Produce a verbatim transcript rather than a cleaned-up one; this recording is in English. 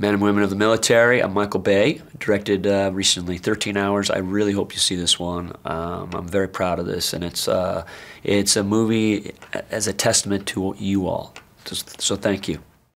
Men and Women of the Military. I'm Michael Bay, directed uh, recently, thirteen hours. I really hope you see this one. Um, I'm very proud of this, and it's, uh, it's a movie as a testament to you all. So, so thank you.